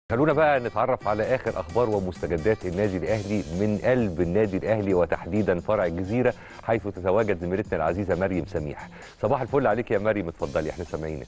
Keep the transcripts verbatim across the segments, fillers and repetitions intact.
خلونا بقى نتعرف على آخر أخبار ومستجدات النادي الأهلي من قلب النادي الأهلي وتحديدا فرع الجزيرة، حيث تتواجد زميلتنا العزيزة مريم سميح. صباح الفل عليك يا مريم، اتفضلي احنا سامعينك.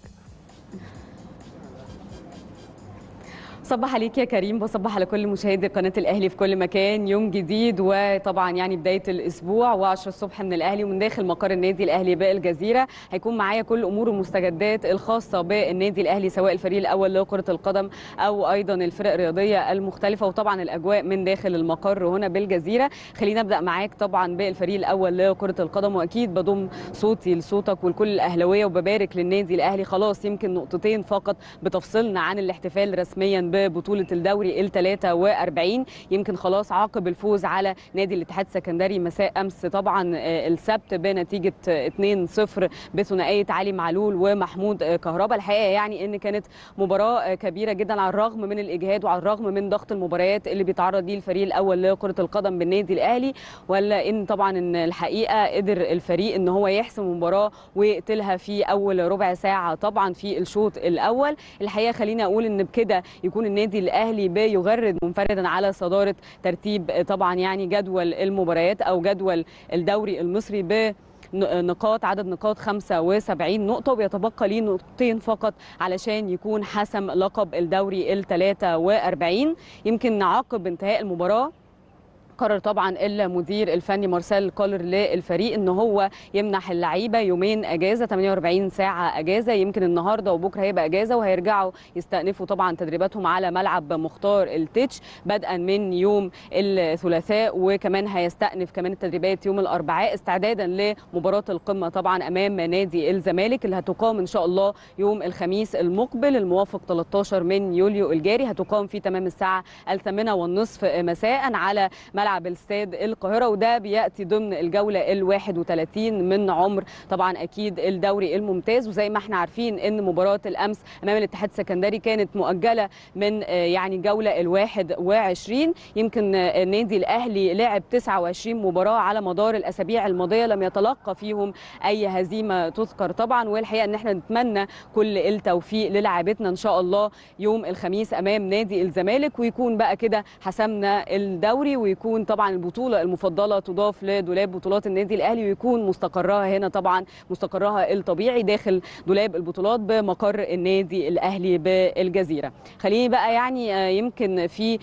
صباح عليك يا كريم، بصبح على كل مشاهدي قناه الاهلي في كل مكان. يوم جديد وطبعا يعني بدايه الاسبوع وعشرة الصبح من الاهلي ومن داخل مقر النادي الاهلي بالجزيره. هيكون معايا كل امور المستجدات الخاصه بالنادي الاهلي، سواء الفريق الاول لكره القدم او ايضا الفرق الرياضيه المختلفه، وطبعا الاجواء من داخل المقر هنا بالجزيره. خلينا ابدا معاك طبعا بالفريق الاول لكره القدم، واكيد بضم صوتي لصوتك ولكل الاهلاويه وببارك للنادي الاهلي. خلاص يمكن نقطتين فقط بتفصلنا عن الاحتفال رسميا ببطولة الدوري ال ثلاثة وأربعين. يمكن خلاص عقب الفوز على نادي الاتحاد السكندري مساء أمس طبعا السبت بنتيجة اثنين صفر بثنائية علي معلول ومحمود كهربا. الحقيقة يعني ان كانت مباراة كبيرة جدا على الرغم من الإجهاد وعلى الرغم من ضغط المباريات اللي بيتعرض ليه الفريق الأول لكرة القدم بالنادي الأهلي، ولا ان طبعا ان الحقيقة قدر الفريق ان هو يحسم المباراة ويقتلها في أول ربع ساعة طبعا في الشوط الأول. الحقيقة خليني أقول ان بكده يكون النادي الاهلي بيغرد منفردا على صداره ترتيب طبعا يعني جدول المباريات او جدول الدوري المصري ب نقاط عدد نقاط خمسة وسبعين نقطة، وبيتبقى ليه نقطتين فقط علشان يكون حسم لقب الدوري ال ثلاثة وأربعين. يمكن عقب انتهاء المباراة قرر طبعا المدير الفني مارسيل كولر للفريق ان هو يمنح اللعيبه يومين اجازه، ثمانية وأربعين ساعه اجازه. يمكن النهارده وبكره هيبقى اجازه، وهيرجعوا يستأنفوا طبعا تدريباتهم على ملعب مختار التتش بدءا من يوم الثلاثاء، وكمان هيستأنف كمان التدريبات يوم الاربعاء استعدادا لمباراه القمه طبعا امام نادي الزمالك اللي هتقام ان شاء الله يوم الخميس المقبل الموافق ثلاثة عشر من يوليو الجاري. هتقام في تمام الساعه الثامنه والنصف مساء على ملعب بالاستاد القاهره، وده بياتي ضمن الجوله الواحد وثلاثين من عمر طبعا اكيد الدوري الممتاز. وزي ما احنا عارفين ان مباراه الامس امام الاتحاد السكندري كانت مؤجله من يعني جوله الواحد وعشرين. يمكن النادي الاهلي لعب تسعة وعشرين مباراه على مدار الاسابيع الماضيه لم يتلقى فيهم اي هزيمه تذكر طبعا، والحقيقه ان احنا نتمنى كل التوفيق للاعبتنا ان شاء الله يوم الخميس امام نادي الزمالك، ويكون بقى كده حسمنا الدوري، ويكون طبعا البطوله المفضله تضاف لدولاب بطولات النادي الاهلي، ويكون مستقرها هنا طبعا مستقرها الطبيعي داخل دولاب البطولات بمقر النادي الاهلي بالجزيره. خليني بقى يعني يمكن في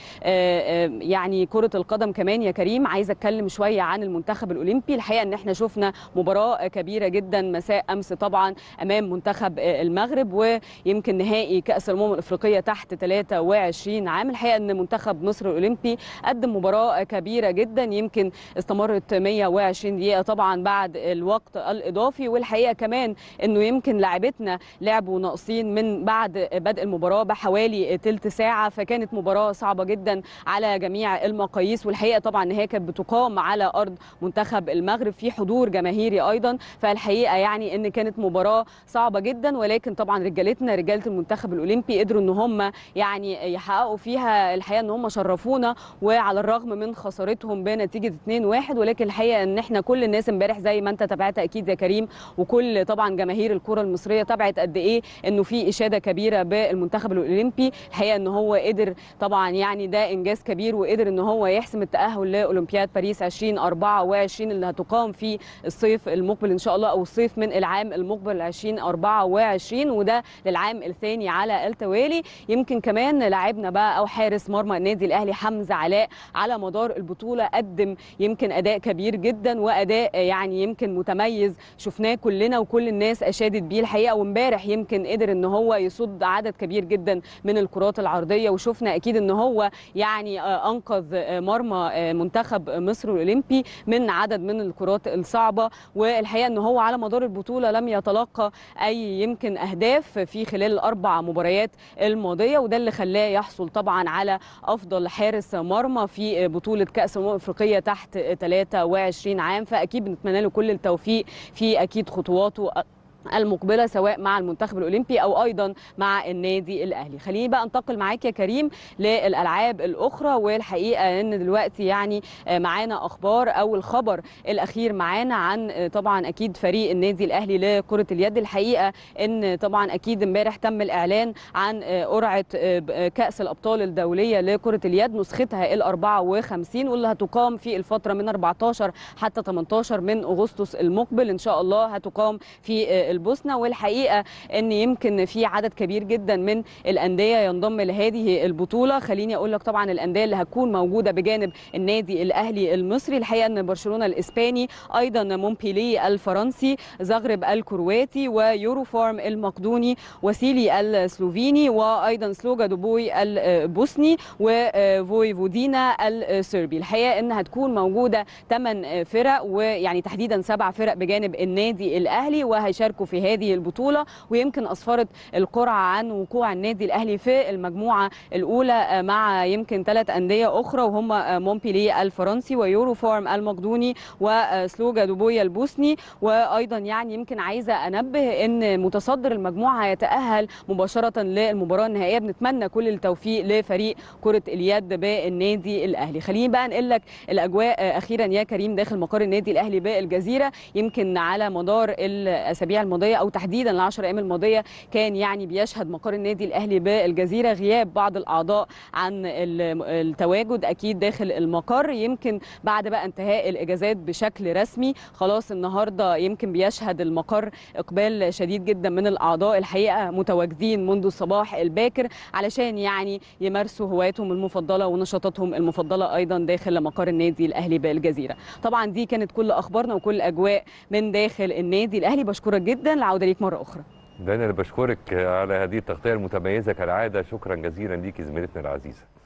يعني كره القدم كمان يا كريم عايزه اتكلم شويه عن المنتخب الاولمبي. الحقيقه ان احنا شفنا مباراه كبيره جدا مساء امس طبعا امام منتخب المغرب، ويمكن نهائي كاس الامم الافريقيه تحت ثلاثة وعشرين عام. الحقيقه ان منتخب مصر الاولمبي قدم مباراه كبيره جدا، يمكن استمرت مئة وعشرين دقيقه طبعا بعد الوقت الاضافي. والحقيقه كمان انه يمكن لاعبتنا لعبوا ناقصين من بعد بدء المباراه بحوالي ثلث ساعه، فكانت مباراه صعبه جدا على جميع المقاييس. والحقيقه طبعا ان هي كانت بتقام على ارض منتخب المغرب في حضور جماهيري ايضا، فالحقيقه يعني ان كانت مباراه صعبه جدا. ولكن طبعا رجالتنا رجاله المنتخب الاولمبي قدروا ان هم يعني يحققوا فيها الحقيقه ان هم شرفونا، وعلى الرغم من خسارتهم بنتيجه اثنين واحد. ولكن الحقيقه ان احنا كل الناس امبارح زي ما انت تابعت اكيد يا كريم، وكل طبعا جماهير الكره المصريه تابعت قد ايه انه في اشاده كبيره بالمنتخب الاولمبي. الحقيقه ان هو قدر طبعا يعني ده انجاز كبير، وقدر ان هو يحسم التاهل لاولمبياد باريس ألفين وأربعة وعشرين اللي هتقام في الصيف المقبل ان شاء الله، او الصيف من العام المقبل ألفين وأربعة وعشرين، وده للعام الثاني على التوالي. يمكن كمان لاعبنا بقى او حارس مرمى النادي الاهلي حمزه علاء على مدار البطوله قدم يمكن اداء كبير جدا واداء يعني يمكن متميز شفناه كلنا وكل الناس اشادت بيه الحقيقه. وامبارح يمكن قدر ان هو يصد عدد كبير جدا من الكرات العرضيه، وشفنا اكيد ان هو يعني انقذ مرمى منتخب مصر الاولمبي من عدد من الكرات الصعبه. والحقيقه ان هو على مدار البطوله لم يتلقى اي يمكن اهداف في خلال الاربع مباريات الماضيه، وده اللي خلاه يحصل طبعا على افضل حارس مرمى في بطوله كاس الامم الافريقيه تحت ثلاثة وعشرين عام. فاكيد بنتمنى له كل التوفيق في اكيد خطواته المقبله سواء مع المنتخب الاولمبي او ايضا مع النادي الاهلي. خليني بقى انتقل معاك يا كريم للالعاب الاخرى، والحقيقه ان دلوقتي يعني معانا اخبار او الخبر الاخير معانا عن طبعا اكيد فريق النادي الاهلي لكره اليد. الحقيقه ان طبعا اكيد امبارح تم الاعلان عن قرعه كاس الابطال الدوليه لكره اليد نسختها ال أربعة وخمسين، واللي هتقام في الفتره من أربعتاشر حتى تمنتاشر من اغسطس المقبل ان شاء الله، هتقام في البوسنه. والحقيقه ان يمكن في عدد كبير جدا من الانديه ينضم لهذه البطوله. خليني اقول لك طبعا الانديه اللي هتكون موجوده بجانب النادي الاهلي المصري، الحقيقه ان برشلونه الاسباني، ايضا مونبيلي الفرنسي، زغرب الكرواتي، ويورو فارم المقدوني، وسيلي السلوفيني، وايضا سلوجا دوبوي البوسني، وفويفودينا الصربي. الحقيقه ان هتكون موجوده ثمان فرق، ويعني تحديدا سبع فرق بجانب النادي الاهلي، وهيشاركوا في هذه البطوله. ويمكن اسفرت القرعه عن وقوع النادي الاهلي في المجموعه الاولى مع يمكن ثلاث انديه اخرى، وهم مونبيلي الفرنسي، ويورو فارم المقدوني، وسلوجا دوبوي البوسني. وايضا يعني يمكن عايزه انبه ان متصدر المجموعه هيتاهل مباشره للمباراه النهائيه. بنتمنى كل التوفيق لفريق كره اليد بالنادي الاهلي. خليني بقى انقل لك الاجواء اخيرا يا كريم داخل مقر النادي الاهلي بالجزيره. يمكن على مدار الاسابيع الماضيه او تحديدا العشر ايام الماضيه كان يعني بيشهد مقر النادي الاهلي بالجزيره غياب بعض الاعضاء عن التواجد اكيد داخل المقر. يمكن بعد بقى انتهاء الاجازات بشكل رسمي خلاص النهارده يمكن بيشهد المقر اقبال شديد جدا من الاعضاء، الحقيقه متواجدين منذ الصباح الباكر علشان يعني يمارسوا هواياتهم المفضله ونشاطاتهم المفضله ايضا داخل مقر النادي الاهلي بالجزيره. طبعا دي كانت كل اخبارنا وكل اجواء من داخل النادي الاهلي. بشكرك جدا، العوده ليك مره اخرى. ده انا اللي بشكرك على هذه التغطيه المتميزه كالعاده، شكرا جزيلا ليكي زميلتنا العزيزه.